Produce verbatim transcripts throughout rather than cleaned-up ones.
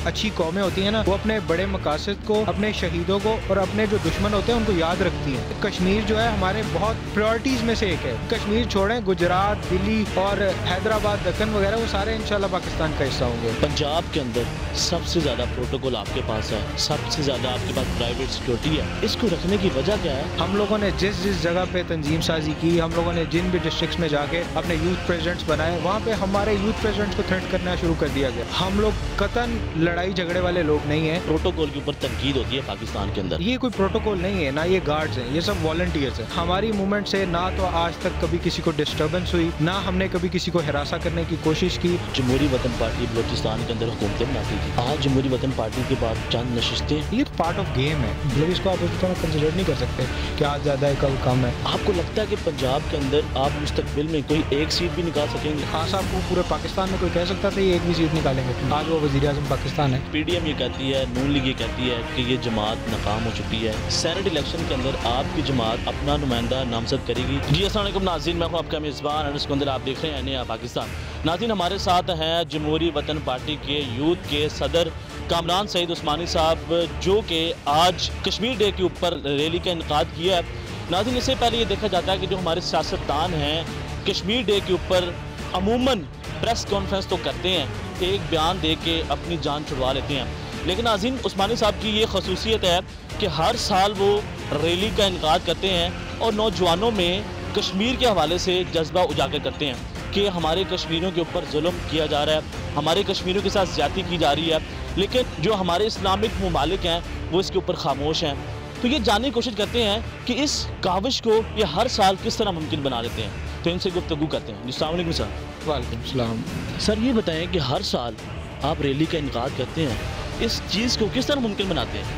अच्छी कौमें होती हैं ना, वो अपने बड़े मकासद को, अपने शहीदों को और अपने जो दुश्मन होते हैं उनको याद रखती हैं। कश्मीर जो है हमारे बहुत प्रायोरिटीज में से एक है। कश्मीर छोड़ें, गुजरात, दिल्ली और हैदराबाद, दक्कन वगैरह वो सारे इंशाल्लाह पाकिस्तान का हिस्सा होंगे। पंजाब के अंदर सबसे ज़्यादा प्रोटोकॉल आपके पास है, सबसे ज़्यादा आपके पास प्राइवेट सिक्योरिटी है, इसको रखने की वजह क्या है? हम लोगों ने जिस जिस जगह पे तंजीम साजी की, हम लोगों ने जिन भी डिस्ट्रिक्ट्स में जाके अपने यूथ प्रेसिडेंट्स बनाए, वहाँ पे हमारे यूथ प्रेसिडेंट्स को थ्रेट करना शुरू कर दिया गया। हम लोग कतन लड़ाई झगड़े वाले लोग नहीं हैं। प्रोटोकॉल के ऊपर तनकीद होती है पाकिस्तान के अंदर। ये कोई प्रोटोकॉल नहीं है, ना ये गार्ड्स हैं, ये सब वॉलंटियर्स हैं। हमारी मूवमेंट से ना तो आज तक कभी किसी को डिस्टर्बेंस हुई, ना हमने कभी किसी को हिरासा करने की कोशिश की। जमहूरी वतन पार्टी बलूचिस्तान के अंदर हुकूमतें बनाती थी, आज जमहूरी वतन पार्टी के बाद चंद नशिस्तें, ये पार्ट ऑफ गेम है, मतलब इसको आप उस तरह कंसिडर नहीं कर सकते कि आज ज़्यादा है कल कम है। आपको लगता है कि पंजाब के अंदर आप मुस्तकबिल में कोई एक सीट भी निकाल सकेंगे? खास साहब को पूरे पाकिस्तान में कोई कह सकता था ये एक भी सीट निकालेंगे? आज वो वज़ीर आज़म पाकिस्तान है। पीडीएम ये कहती है, नून लीग ये कहती है कि ये जमात नाकाम हो चुकी है। सेनेट इलेक्शन के अंदर आपकी जमात अपना नुमाइंदा नामजद करेगी। जी अस्सलाम वालेकुम नाज़रीन, मैं हूं आपका मेज़बान अनस कुंदर, आप देख रहे हैं नया पाकिस्तान। नाज़रीन, हमारे साथ हैं जमहूरी वतन पार्टी के यूथ के सदर कामरान सईद उस्मानी साहब, जो कि आज कश्मीर डे के ऊपर रैली का इनकाद किया है। नाज़रीन, इससे पहले ये देखा जाता है कि जो हमारे सियासतदान हैं कश्मीर डे के ऊपर अमूमन प्रेस कॉन्फ्रेंस तो करते हैं, एक बयान दे के अपनी जान छुड़वा लेते हैं, लेकिन नाज़रीन उस्मानी साहब की ये खसूसियत है कि हर साल वो रैली का इनकाद करते हैं और नौजवानों में कश्मीर के हवाले से जज्बा उजागर करते हैं कि हमारे कश्मीरियों के ऊपर जुल्म किया जा रहा है, हमारे कश्मीरियों के साथ ज़्यादती की जा रही है, लेकिन जो हमारे इस्लामिक ममालिक हैं वो इसके ऊपर खामोश हैं। तो ये जानने की कोशिश करते हैं कि इस काविश को ये हर साल किस तरह मुमकिन बना देते हैं। तो इनसे गुफ्तगू करते हैं। अस्सलाम वालेकुम सर। वालेकुम सलाम। सर ये बताएं कि हर साल आप रैली का इनकाद करते हैं, इस चीज़ को किस तरह मुमकिन बनाते हैं?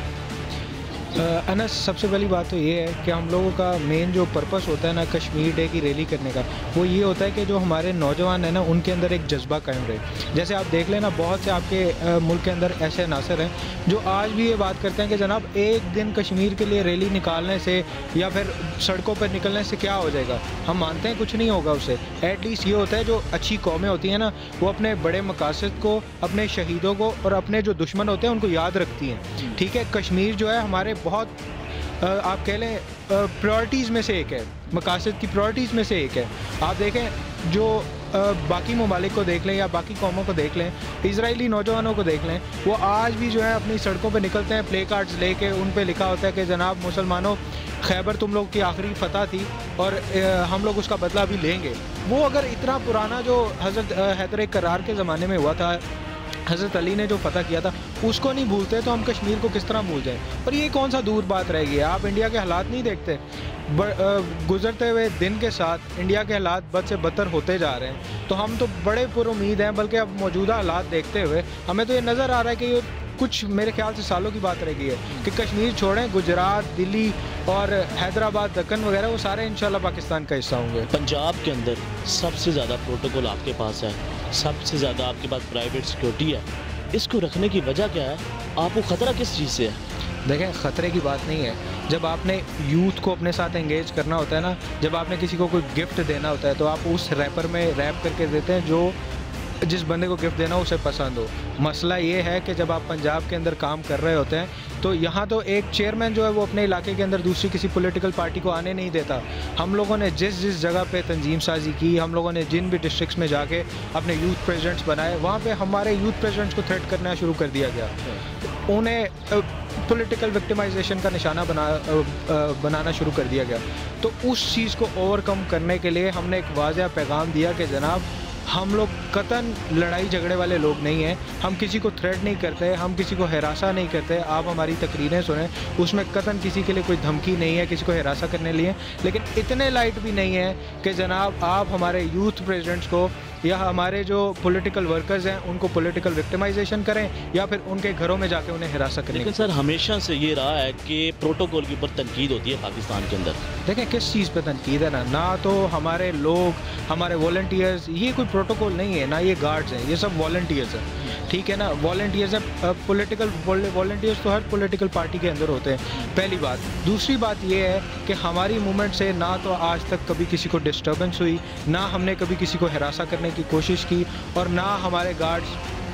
अनस, सबसे पहली बात तो ये है कि हम लोगों का मेन जो पर्पस होता है ना कश्मीर डे की रैली करने का, वो ये होता है कि जो हमारे नौजवान हैं ना उनके अंदर एक जज्बा कायम रहे। जैसे आप देख लेना, बहुत से आपके आ, मुल्क के अंदर ऐसे अनासर हैं जो आज भी ये बात करते हैं कि जनाब एक दिन कश्मीर के लिए रैली निकालने से या फिर सड़कों पर निकलने से क्या हो जाएगा। हम मानते हैं कुछ नहीं होगा उससे। एटलीस्ट ये होता है जो अच्छी कौमें होती हैं ना, वो अपने बड़े मकासद को, अपने शहीदों को और अपने जो दुश्मन होते हैं उनको याद रखती हैं। ठीक है, कश्मीर जो है हमारे बहुत आप कह लें प्रायोरिटीज़ में से एक है, मकासद की प्रायोरिटीज़ में से एक है। आप देखें जो बाकी ममालिक को देख लें या बाकी कौमों को देख लें, इजरायली नौजवानों को देख लें, वो आज भी जो है अपनी सड़कों पे निकलते हैं प्ले कार्ड्स लेके, उन पे लिखा होता है कि जनाब मुसलमानों, खैबर तुम लोग की आखिरी फतह थी और हम लोग उसका बदला भी लेंगे। वो अगर इतना पुराना जो हज़रत हैदर करार के ज़माने में हुआ था, हज़रत अली ने जो फतह किया था, उसको नहीं भूलते तो हम कश्मीर को किस तरह भूल जाएं। और ये कौन सा दूर बात रहेगी? आप इंडिया के हालात नहीं देखते? गुजरते हुए दिन के साथ इंडिया के हालात बद से बदतर होते जा रहे हैं। तो हम तो बड़े पुरुमीद हैं, बल्कि अब मौजूदा हालात देखते हुए हमें तो ये नज़र आ रहा है कि ये कुछ मेरे ख्याल से सालों की बात रह गई है कि कश्मीर छोड़ें, गुजरात, दिल्ली और हैदराबाद, दक्कन वगैरह वो सारे इंशाल्लाह पाकिस्तान का हिस्सा होंगे। पंजाब के अंदर सबसे ज़्यादा प्रोटोकॉल आपके पास है, सबसे ज़्यादा आपके पास प्राइवेट सिक्योरिटी है, इसको रखने की वजह क्या है? आपको ख़तरा किस चीज़ से है? देखें, ख़तरे की बात नहीं है। जब आपने यूथ को अपने साथ एंगेज करना होता है ना, जब आपने किसी को कोई गिफ्ट देना होता है तो आप उस रैपर में रैप करके देते हैं जो जिस बंदे को गिफ्ट देना हो उसे पसंद हो। मसला ये है कि जब आप पंजाब के अंदर काम कर रहे होते हैं तो यहाँ तो एक चेयरमैन जो है वो अपने इलाके के अंदर दूसरी किसी पॉलिटिकल पार्टी को आने नहीं देता। हम लोगों ने जिस जिस जगह पे तंजीम साजी की, हम लोगों ने जिन भी डिस्ट्रिक्ट्स में जाके अपने यूथ प्रेसिडेंट्स बनाए, वहाँ पे हमारे यूथ प्रेसिडेंट्स को थ्रेट करना शुरू कर दिया गया। उन्हें पॉलिटिकल विक्टिमाइजेशन का निशाना बना आ, बनाना शुरू कर दिया गया। तो उस चीज़ को ओवरकम करने के लिए हमने एक वाज़ेह पैगाम दिया कि जनाब हम लोग कतन लड़ाई झगड़े वाले लोग नहीं हैं, हम किसी को थ्रेट नहीं करते, हम किसी को हिरासा नहीं करते। आप हमारी तकरीरें सुने, उसमें कतन किसी के लिए कोई धमकी नहीं है किसी को हिरासा करने लिए। लेकिन इतने लाइट भी नहीं है कि जनाब आप हमारे यूथ प्रेसिडेंट्स को या हमारे जो पॉलिटिकल वर्कर्स हैं उनको पॉलिटिकल विक्टिमाइजेशन करें या फिर उनके घरों में जाके उन्हें हिरासत करें। लेकिन सर हमेशा से ये रहा है कि प्रोटोकॉल के ऊपर तनकीद होती है पाकिस्तान के अंदर। देखें किस चीज़ पे तनकीद है ना, ना तो हमारे लोग, हमारे वॉलंटियर्स, ये कोई प्रोटोकॉल नहीं है, ना ये गार्ड्स हैं, ये सब वॉलंटियर्स हैं। ठीक है ना, वॉलंटियर्स हैं। पॉलिटिकल वॉलंटियर्स तो हर पॉलिटिकल पार्टी के अंदर होते हैं, पहली बात। दूसरी बात ये है कि हमारी मूवमेंट से ना तो आज तक कभी किसी को डिस्टर्बेंस हुई, ना हमने कभी किसी को हिरासा करने की कोशिश की और ना हमारे गार्ड्स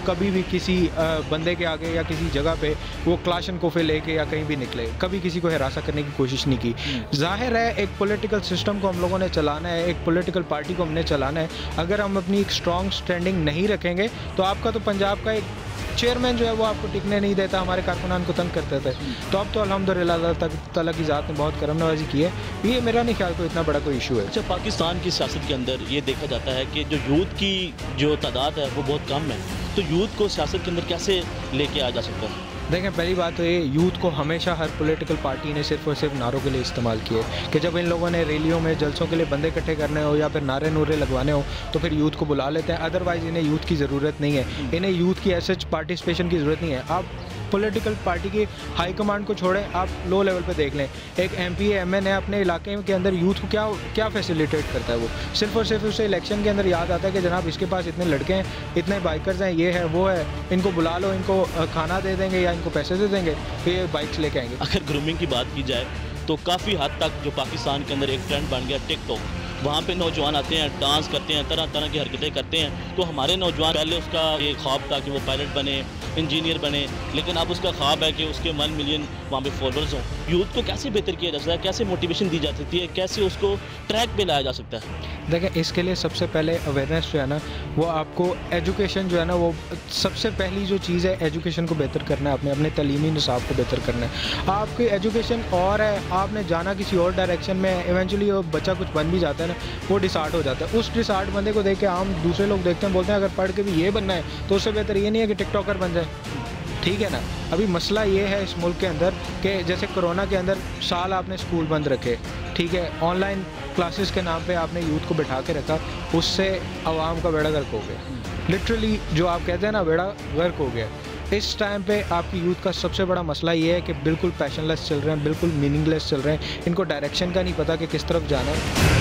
कभी भी किसी बंदे के आगे या किसी जगह पे वो क्लाशनकोफे लेके या कहीं भी निकले, कभी किसी को हरासा करने की कोशिश नहीं की। जाहिर है एक पॉलिटिकल सिस्टम को हम लोगों ने चलाना है, एक पॉलिटिकल पार्टी को हमने चलाना है। अगर हम अपनी एक स्ट्रॉन्ग स्टैंडिंग नहीं रखेंगे तो आपका तो पंजाब का एक चेयरमैन जो है वो आपको टिकने नहीं देता, हमारे कारकुनान को तंग करते थे। तो अब तो अल्हम्दुलिल्लाह अल्लाह ताला की ज़ात ने बहुत करम नवाजी की है, ये मेरा नहीं ख्याल कोई इतना बड़ा कोई इशू है। अच्छा, पाकिस्तान की सियासत के अंदर ये देखा जाता है कि जो यूथ की जो तादाद है वो बहुत कम है, तो यूथ को सियासत के अंदर कैसे लेके आ जा सकता है? देखें, पहली बात तो ये, यूथ को हमेशा हर पॉलिटिकल पार्टी ने सिर्फ और सिर्फ नारों के लिए इस्तेमाल किए कि जब इन लोगों ने रैलियों में जलसों के लिए बंदे इकट्ठे करने हो या फिर नारे नूरे लगवाने हो तो फिर यूथ को बुला लेते हैं। अदरवाइज़ इन्हें यूथ की ज़रूरत नहीं है, इन्हें यूथ की ऐसे पार्टिसिपेशन की ज़रूरत नहीं है। आप पॉलिटिकल पार्टी की हाई कमांड को छोड़ें, आप लो लेवल पे देख लें, एक M P M N A अपने इलाके के अंदर यूथ को क्या क्या फैसिलिटेट करता है? वो सिर्फ और सिर्फ उसे इलेक्शन के अंदर याद आता है कि जनाब इसके पास इतने लड़के हैं, इतने बाइकर्स हैं, ये है वो है, इनको बुला लो, इनको खाना दे देंगे या इनको पैसे दे देंगे तो ये बाइक्स लेके आएंगे। अगर ग्रूमिंग की बात की जाए तो काफ़ी हद तक जो पाकिस्तान के अंदर एक ट्रेंड बन गया टिकटॉक, वहाँ पे नौजवान आते हैं, डांस करते हैं, तरह तरह की हरकतें करते हैं। तो हमारे नौजवान पहले उसका ये ख्वाब था कि वो पायलट बने, इंजीनियर बने, लेकिन अब उसका ख्वाब है कि उसके वन मिलियन वहाँ पे फॉलोअर्स हों। यूथ को कैसे बेहतर किया जा सकता है, कैसे मोटिवेशन दी जा सकती है, कैसे उसको ट्रैक पे लाया जा सकता है? देखें, इसके लिए सबसे पहले अवेयरनेस जो है ना, वो आपको एजुकेशन जो है ना, वो सबसे पहली जो चीज़ है, एजुकेशन को बेहतर करना है, अपने अपने तलीमी निसाब को बेहतर करना है। आपकी एजुकेशन और है, आपने जाना किसी और डायरेक्शन में, इवेंचुअली वो बच्चा कुछ बन भी जाता है ना, वो डिसार्ट हो जाता है। उस डिसार्ट बंदे को देख के आम दूसरे लोग देखते हैं, बोलते हैं अगर पढ़ के भी ये बनना है तो उससे बेहतर ये नहीं है कि टिकटॉकर बन जाए। ठीक है ना? अभी मसला ये है इस मुल्क के अंदर कि जैसे कोरोना के अंदर साल आपने स्कूल बंद रखे, ठीक है, ऑनलाइन क्लासेस के नाम पे आपने यूथ को बैठा के रखा, उससे आवाम का बेड़ा गर्क हो गया। लिटरली जो आप कहते हैं ना, बेड़ा गर्क हो गया। इस टाइम पे आपकी यूथ का सबसे बड़ा मसला ये है कि बिल्कुल पैशनलेस चल रहे हैं, बिल्कुल मीनिंगलेस चल रहे हैं, इनको डायरेक्शन का नहीं पता कि किस तरफ जाना है।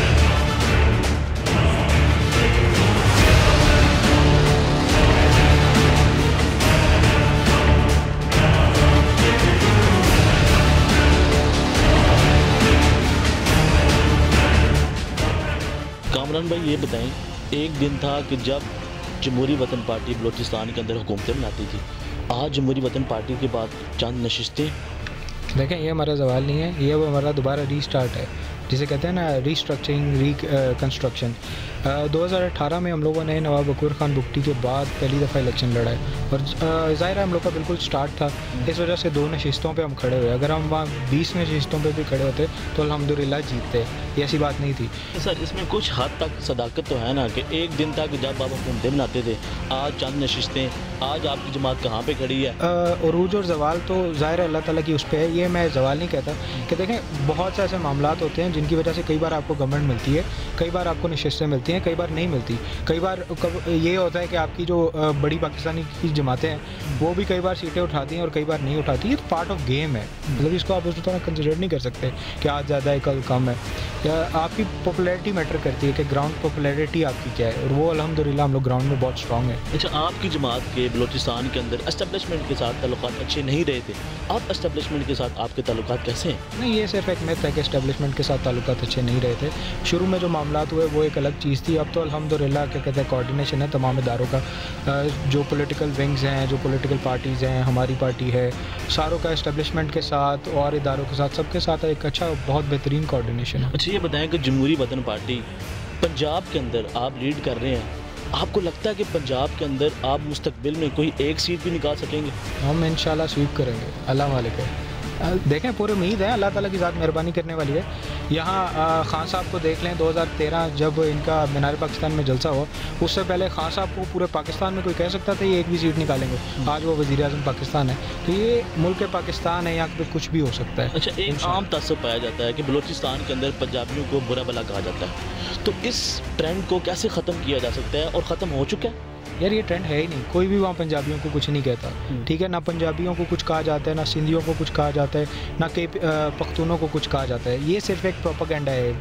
कामरान भाई, ये बताएं, एक दिन था कि जब जमहूरी वतन पार्टी बलूचिस्तान के अंदर हुकूमतें बनाती थी, आज जमहूरी वतन पार्टी के बाद चंद नशिस्तें। देखें, ये हमारा सवाल नहीं है, ये वो हमारा दोबारा रीस्टार्ट है, जिसे कहते हैं ना रीस्ट्रक्चरिंग, रिकन्स्ट्रक्शन। दो हज़ार अठारह में हम लोगों ने नवाब बकूर खान बुगटी के बाद पहली दफ़ा इलेक्शन लड़ा है और ज़ाहिर है हम लोग का बिल्कुल स्टार्ट था, इस वजह से दो नशिस्तों पे हम खड़े हुए। अगर हम वहाँ बीस नशिस्तों पे भी खड़े होते तो अल्हम्दुलिल्लाह जीतते, ये ऐसी बात नहीं थी। सर, इसमें कुछ हद तक सदाकत तो है ना कि एक दिन था कि जब आप हुकूमतें बनाते थे, आज चंद नशिस्तें, आज आपकी जमात कहाँ पे खड़ी है? उरूज और जवाल तो ज़ाहिर है अल्लाह ताला की उस पर है, ये मैं जवाल नहीं कहता कि देखें बहुत से ऐसे मामलात होते हैं जिनकी वजह से कई बार आपको गवर्नमेंट मिलती है, कई बार आपको नशिस्तें मिलती हैं, कई बार नहीं मिलती। कई बार कब ये होता है कि आपकी जो बड़ी पाकिस्तानी की जमातें हैं वो भी कई बार सीटें उठाती हैं और कई बार नहीं उठाती। ये तो पार्ट ऑफ गेम है, मतलब इसको आप उस तरह कंसिडर नहीं कर सकते कि आज ज़्यादा है कल कम है। या आपकी पॉपुलैरिटी मैटर करती है कि ग्राउंड पॉपुलैरिटी आपकी क्या है, और वो अल्हम्दुलिल्लाह हम लोग ग्राउंड में बहुत स्ट्रॉन्ग है। अच्छा, आपकी जमात के बलूचिस्तान के अंदर एस्टेब्लिशमेंट के साथ ताल्लुकात अच्छे नहीं रहे थे, अब एस्टेब्लिशमेंट के साथ आपके ताल्लुकात कैसे हैं? नहीं, ये सिर्फ एक मिथ है कि एस्टेब्लिशमेंट के साथ ताल्लुकात अच्छे नहीं रहे थे। शुरू में जो मामलात हुए वो एक अलग चीज़ थी, अब तो अल्हम्दुलिल्लाह क्या कहते हैं कोऑर्डिनेशन है तमाम इदारों का, जो पॉलिटिकल विंग्स हैं, जो पॉलिटिकल पार्टीज़ हैं, हमारी पार्टी है, सारों का एस्टेब्लिशमेंट के साथ और इदारों के साथ सबके साथ एक अच्छा बहुत बेहतरीन कोऑर्डिनेशन है। अच्छा, ये बताएं कि जमहूरी वतन पार्टी पंजाब के अंदर आप लीड कर रहे हैं, आपको लगता है कि पंजाब के अंदर आप मुस्तकबिल में कोई एक सीट भी निकाल सकेंगे? हम इंशाल्लाह स्वीप करेंगे, अल्लाह मालिक है। देखें, पूरी उम्मीद है, अल्लाह ताला की ज़ात मेहरबानी करने वाली है। यहाँ खान साहब को देख लें, दो हज़ार तेरह जब इनका मीनार पाकिस्तान में जलसा हुआ, उससे पहले खान साहब को पूरे पाकिस्तान में कोई कह सकता था ये एक भी सीट निकालेंगे। आज वो वज़ीर आज़म पाकिस्तान है, तो ये मुल्क पाकिस्तान है, यहाँ पे कुछ भी हो सकता है। अच्छा, एक आम तस्सुब पाया जाता है कि बलूचिस्तान के अंदर पंजाबियों को बुरा भला कहा जाता है, तो इस ट्रेंड को कैसे ख़त्म किया जा सकता है और ख़त्म हो चुका है? यार, ये ट्रेंड है ही नहीं, कोई भी वहाँ पंजाबियों को कुछ नहीं कहता, ठीक है ना? पंजाबियों को कुछ कहा जाता है, ना सिंधियों को कुछ कहा जाता है, ना के पख्तूनों को कुछ कहा जाता है। ये सिर्फ एक प्रोपेगेंडा है।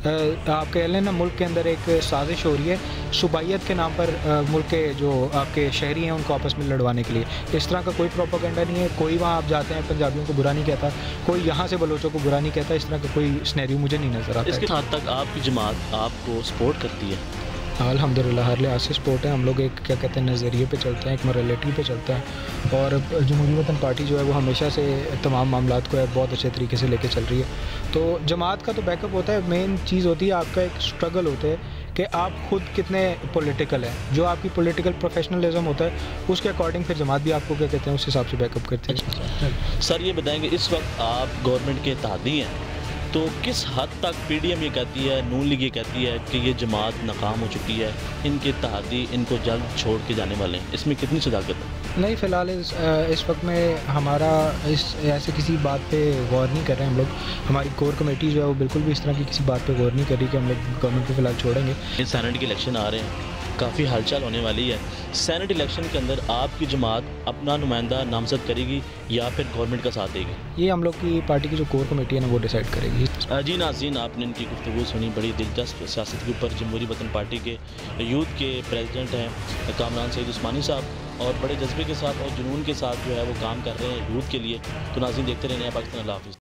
आप कह लें ना, मुल्क के अंदर एक साजिश हो रही है सूबाइयत के नाम पर, मुल्क के जो आपके शहरी हैं उनको आपस में लड़वाने के लिए। इस तरह का कोई प्रोपेगेंडा नहीं है। कोई वहाँ आप जाते हैं पंजाबियों को बुरा नहीं कहता, कोई यहाँ से बलोचों को बुरा नहीं कहता। इस तरह का कोई स्नैरियो मुझे नहीं नज़र आता। इसके साथ तक आपकी जमात आपको सपोर्ट करती है? अल्हम्दुलिल्लाह हर लिहाज से सपोर्ट है। हम लोग एक क्या कहते हैं नज़रिए पे चलते हैं, एक मोरालिटी पे चलते हैं और जमहूरी वतन पार्टी जो है वो हमेशा से तमाम मामलात को बहुत अच्छे तरीके से लेके चल रही है। तो जमात का तो बैकअप होता है, मेन चीज़ होती है आपका एक स्ट्रगल होता है कि आप खुद कितने पॉलिटिकल हैं। जो आपकी पॉलिटिकल प्रोफेशनलिज्म होता है उसके अकॉर्डिंग फिर जमात भी आपको क्या कहते हैं उस हिसाब से बैकअप करती है। सर ये बताएंगे इस वक्त आप गवर्नमेंट के इत्तेहादी हैं, तो किस हद तक पीडीएम ये कहती है, नून लीग ये कहती है कि ये जमात नाकाम हो चुकी है, इनके इत्तेहादी इनको जल्द छोड़ के जाने वाले हैं, इसमें कितनी सदाकत है? नहीं, फ़िलहाल इस इस वक्त में हमारा इस ऐसे किसी बात पे गौर नहीं कर रहे हैं हम लोग। हमारी कोर कमेटी जो है वो बिल्कुल भी इस तरह की किसी बात पे गौर नहीं कर रही कि हम लोग गवर्नमेंट को फ़िलहाल छोड़ेंगे। इस सेनेट के इलेक्शन आ रहे हैं, काफ़ी हलचल होने वाली है। सेनेट इलेक्शन के अंदर आपकी जमात अपना नुमाइंदा नामजद करेगी या फिर गवर्नमेंट का साथ देगी? ये हम लोग की पार्टी की जो कोर कमेटी है ना वो डिसाइड करेगी। जी नाज़रीन, आपने इनकी गुफ्तगू सुनी, बड़ी दिलचस्प सियासत के ऊपर। जमहूरी वतन पार्टी के यूथ के प्रेसिडेंट हैं कामरान सईद उस्मानी साहब और बड़े जज्बे के साथ और जुनून के साथ जो है वो काम कर रहे हैं यूथ के लिए। तो नाज़रीन देखते रहने पाकिस्तान। अल्लाह हाफ़िज़।